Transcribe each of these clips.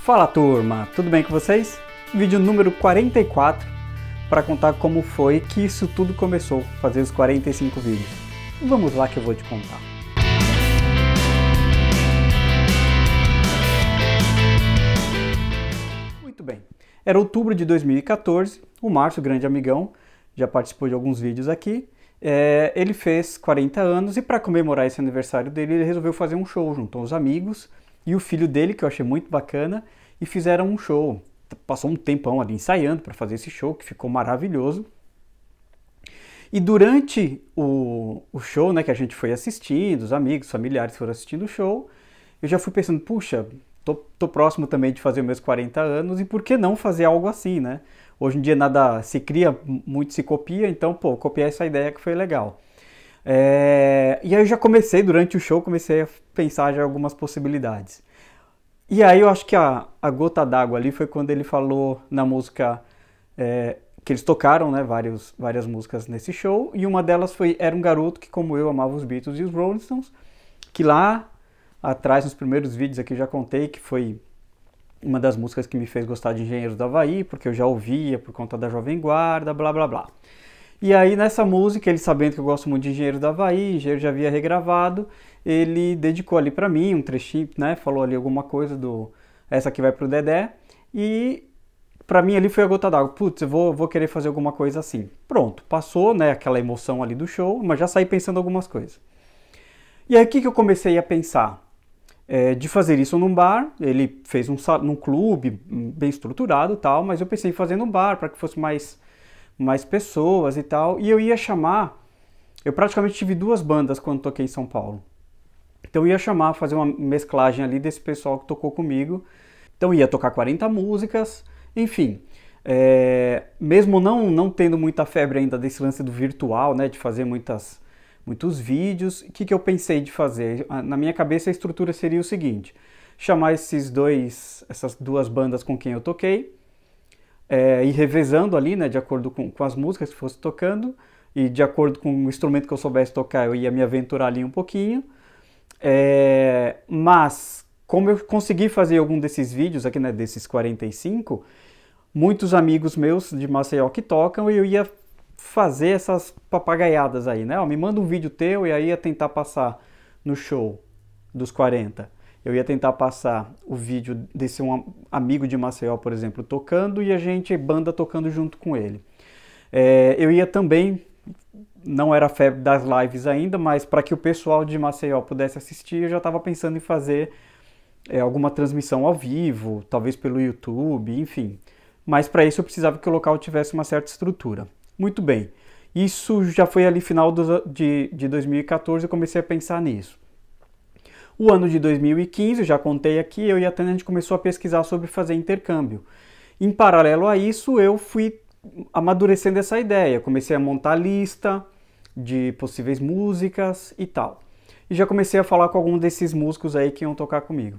Fala turma, tudo bem com vocês? Vídeo número 44 para contar como foi que isso tudo começou, fazer os 45 vídeos. Vamos lá que eu vou te contar. Muito bem, era outubro de 2014, o Márcio, grande amigão, já participou de alguns vídeos aqui. Ele fez 40 anos e para comemorar esse aniversário dele, ele resolveu fazer um show, juntou os amigos e o filho dele, que eu achei muito bacana, e fizeram um show. Passou um tempão ali ensaiando para fazer esse show, que ficou maravilhoso. E durante o show, né, que a gente foi assistindo, os amigos, familiares foram assistindo o show, eu já fui pensando, puxa, tô próximo também de fazer os meus 40 anos, e por que não fazer algo assim, né? Hoje em dia nada se cria, muito se copia, então, pô, copiar essa ideia que foi legal. E aí eu já comecei, durante o show, comecei a pensar já em algumas possibilidades. E aí eu acho que a gota d'água ali foi quando ele falou na música, que eles tocaram, né, várias músicas nesse show, e uma delas foi Era um Garoto que, como eu, amava os Beatles e os Rolling Stones, que lá atrás, nos primeiros vídeos aqui eu já contei que foi uma das músicas que me fez gostar de Engenheiros do Havaí, porque eu já ouvia por conta da Jovem Guarda, blá blá blá. E aí nessa música, ele sabendo que eu gosto muito de Engenheiros do Havaí, Engenheiro já havia regravado, ele dedicou ali pra mim um trechinho, né, falou ali alguma coisa essa aqui vai pro Dedé, e pra mim ali foi a gota d'água, putz, eu vou querer fazer alguma coisa assim. Pronto, passou, né, aquela emoção ali do show, mas já saí pensando algumas coisas. E aí o que eu comecei a pensar? De fazer isso num bar, ele fez num clube bem estruturado e tal, mas eu pensei em fazer num bar para que fosse mais pessoas e tal, e eu ia chamar, eu praticamente tive duas bandas quando toquei em São Paulo, então eu ia chamar, fazer uma mesclagem ali desse pessoal que tocou comigo, então ia tocar 40 músicas, enfim, mesmo não tendo muita febre ainda desse lance do virtual, né, de fazer muitos vídeos, o que eu pensei de fazer? Na minha cabeça a estrutura seria o seguinte, chamar essas duas bandas com quem eu toquei, ir revezando ali, né, de acordo com as músicas que fosse tocando, e de acordo com o instrumento que eu soubesse tocar, eu ia me aventurar ali um pouquinho, mas como eu consegui fazer algum desses vídeos aqui, né, desses 45, muitos amigos meus de Maceió que tocam, e eu ia fazer essas papagaiadas aí, né? Me manda um vídeo teu, e aí ia tentar passar no show dos 40. Eu ia tentar passar o vídeo desse um amigo de Maceió, por exemplo, tocando, e banda tocando junto com ele. Eu ia também, não era febre das lives ainda, mas para que o pessoal de Maceió pudesse assistir, eu já estava pensando em fazer alguma transmissão ao vivo, talvez pelo YouTube, enfim. Mas para isso eu precisava que o local tivesse uma certa estrutura. Muito bem, isso já foi ali final de 2014, eu comecei a pensar nisso. O ano de 2015, eu já contei aqui, eu e a Tânia, a gente começou a pesquisar sobre fazer intercâmbio. Em paralelo a isso, eu fui amadurecendo essa ideia, comecei a montar lista de possíveis músicas e tal. E já comecei a falar com algum desses músicos aí que iam tocar comigo.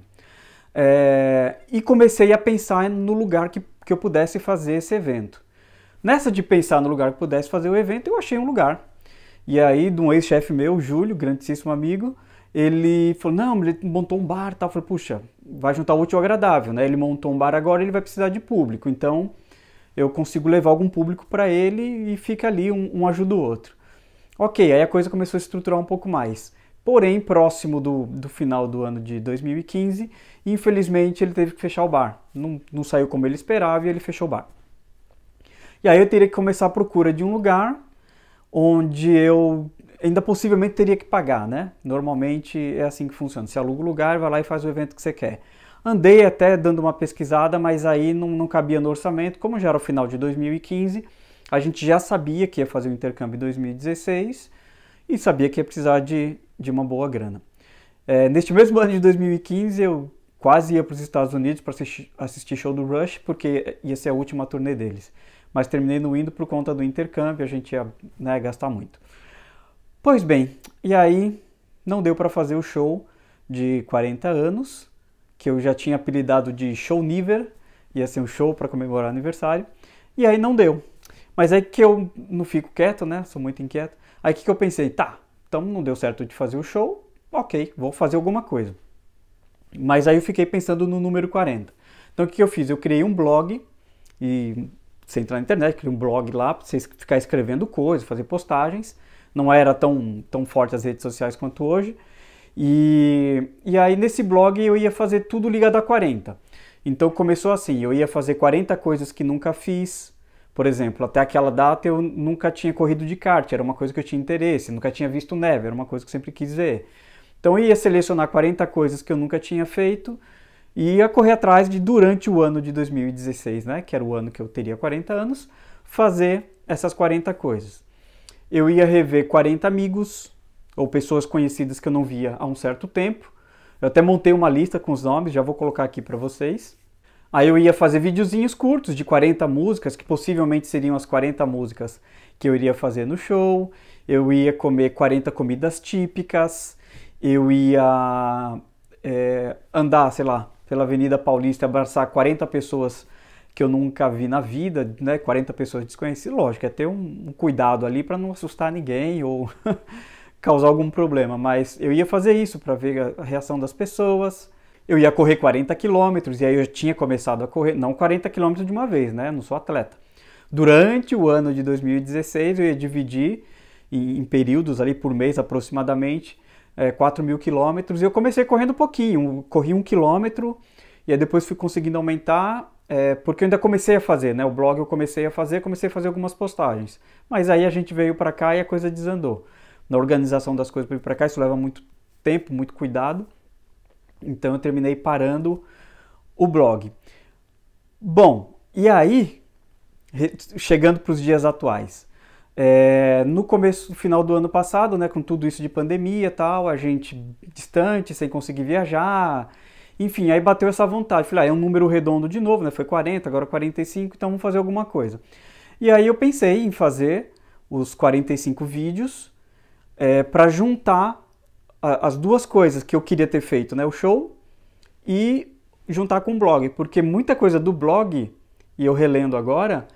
E comecei a pensar no lugar que eu pudesse fazer esse evento. Nessa de pensar no lugar que pudesse fazer o evento, eu achei um lugar. E aí, de um ex-chefe meu, Júlio, grandíssimo amigo, ele falou, não, ele montou um bar e tal. Eu falei, puxa, vai juntar o útil ao agradável, né? Ele montou um bar agora, ele vai precisar de público. Então, eu consigo levar algum público para ele e fica ali, um ajuda o outro. Ok, aí a coisa começou a se estruturar um pouco mais. Porém, próximo do final do ano de 2015, infelizmente, ele teve que fechar o bar. Não saiu como ele esperava e ele fechou o bar. E aí eu teria que começar a procura de um lugar onde eu ainda possivelmente teria que pagar, né? Normalmente é assim que funciona. Você aluga o lugar, vai lá e faz o evento que você quer. Andei até dando uma pesquisada, mas aí não cabia no orçamento. Como já era o final de 2015, a gente já sabia que ia fazer o intercâmbio em 2016 e sabia que ia precisar de uma boa grana. Neste mesmo ano de 2015, eu quase ia para os Estados Unidos para assistir show do Rush, porque ia ser a última turnê deles. Mas terminei não indo por conta do intercâmbio, a gente ia, né, gastar muito. Pois bem, e aí não deu para fazer o show de 40 anos, que eu já tinha apelidado de Show Niver, ia ser um show para comemorar o aniversário, e aí não deu. Mas aí que eu não fico quieto, né, sou muito inquieto, aí que eu pensei, tá, então não deu certo de fazer o show, ok, vou fazer alguma coisa. Mas aí eu fiquei pensando no número 40. Então o que eu fiz? Eu criei um blog, e você entra na internet, criei um blog lá para você ficar escrevendo coisas, fazer postagens. Não era tão forte as redes sociais quanto hoje. E aí nesse blog eu ia fazer tudo ligado a 40. Então começou assim, eu ia fazer 40 coisas que nunca fiz. Por exemplo, até aquela data eu nunca tinha corrido de kart, era uma coisa que eu tinha interesse, nunca tinha visto neve, era uma coisa que eu sempre quis ver. Então eu ia selecionar 40 coisas que eu nunca tinha feito e ia correr atrás de, durante o ano de 2016, né, que era o ano que eu teria 40 anos, fazer essas 40 coisas. Eu ia rever 40 amigos ou pessoas conhecidas que eu não via há um certo tempo. Eu até montei uma lista com os nomes, já vou colocar aqui para vocês. Aí eu ia fazer videozinhos curtos de 40 músicas, que possivelmente seriam as 40 músicas que eu iria fazer no show. Eu ia comer 40 comidas típicas. Eu ia andar, sei lá, pela Avenida Paulista e abraçar 40 pessoas que eu nunca vi na vida, né? 40 pessoas desconhecidas. Lógico, é ter um cuidado ali para não assustar ninguém ou causar algum problema, mas eu ia fazer isso para ver a reação das pessoas. Eu ia correr 40 quilômetros e aí eu tinha começado a correr, não 40 quilômetros de uma vez, né? Não sou atleta. Durante o ano de 2016 eu ia dividir em períodos ali por mês aproximadamente 4.000 quilômetros e eu comecei correndo pouquinho, corri 1 quilômetro e aí depois fui conseguindo aumentar, porque eu ainda comecei a fazer, né? O blog eu comecei a fazer algumas postagens, mas aí a gente veio para cá e a coisa desandou. Na organização das coisas para ir para cá, isso leva muito tempo, muito cuidado. Então eu terminei parando o blog. Bom, e aí, chegando para os dias atuais. No final do ano passado, né, com tudo isso de pandemia e tal, a gente distante, sem conseguir viajar, enfim, aí bateu essa vontade. Falei, é um número redondo de novo, né? Foi 40, agora 45, então vamos fazer alguma coisa. E aí eu pensei em fazer os 45 vídeos, para juntar as duas coisas que eu queria ter feito, né? O show e juntar com o blog, porque muita coisa do blog, e eu relendo agora,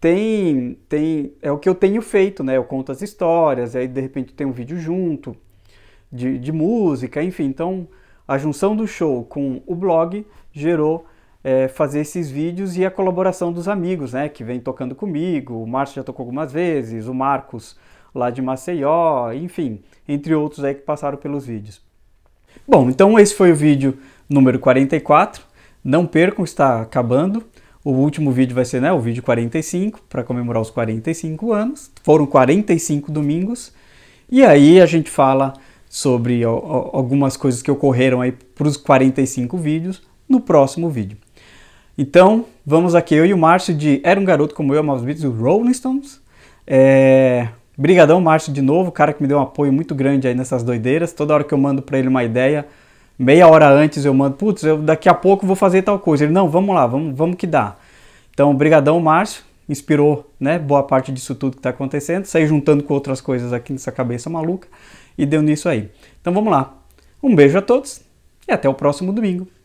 é o que eu tenho feito, né? Eu conto as histórias, aí de repente tem um vídeo junto, de música, enfim. Então a junção do show com o blog gerou fazer esses vídeos e a colaboração dos amigos, né? Que vem tocando comigo, o Márcio já tocou algumas vezes, o Marcos lá de Maceió, enfim, entre outros aí que passaram pelos vídeos. Bom, então esse foi o vídeo número 44. Não percam, está acabando. O último vídeo vai ser, né, o vídeo 45, para comemorar os 45 anos. Foram 45 domingos. E aí a gente fala sobre algumas coisas que ocorreram aí para os 45 vídeos no próximo vídeo. Então, vamos aqui, eu e o Márcio de Era um Garoto Como Eu, Amava os Beatles, do Rolling Stones. Brigadão, Márcio, de novo, o cara que me deu um apoio muito grande aí nessas doideiras. Toda hora que eu mando para ele uma ideia, meia hora antes eu mando, putz, daqui a pouco vou fazer tal coisa. Ele, não, vamos lá, vamos que dá. Então, brigadão, Márcio, inspirou, né, boa parte disso tudo que está acontecendo. Saí juntando com outras coisas aqui nessa cabeça maluca e deu nisso aí. Então vamos lá. Um beijo a todos e até o próximo domingo.